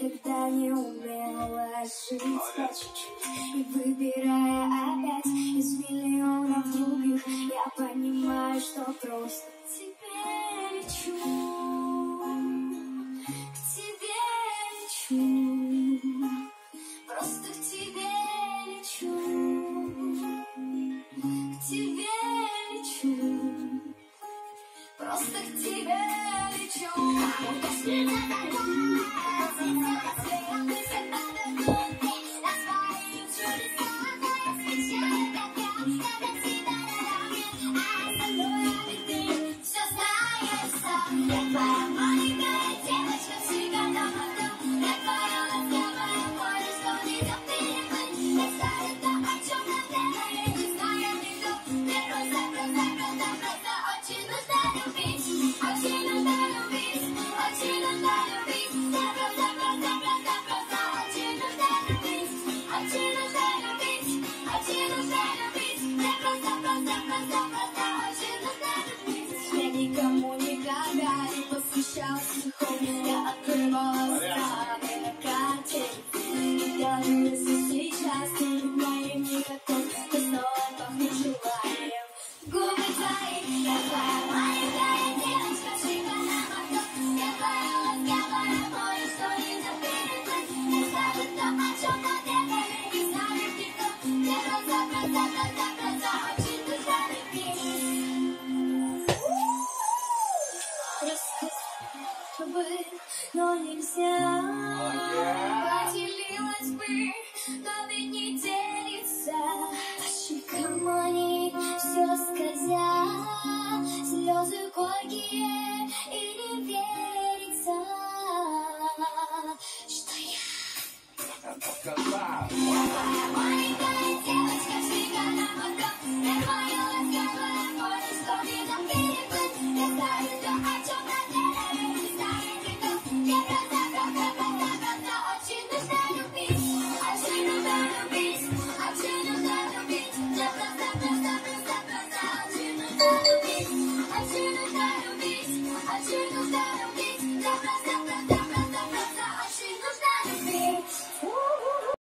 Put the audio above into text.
никогда не умела жить по чуть-чуть. И выбирая опять из миллионов других, я понимаю, что просто к тебе лечу, к тебе лечу, просто к тебе лечу, к тебе лечу, просто к тебе лечу. Я никому никогда не посвящалась стихом, я открывала страны на карте. И даже если сейчас ты не моим никакой, то снова пахнет желанием. Губы твои, я твоя маленькая девочка, шика на мотор. Я твоя ласковая море, что не запретит. Не знаю то, о чем подъехали, не знаю никто. Мне просто, очень нужна любить. Рассказать бы, но нельзя. Поделилась бы, но ведь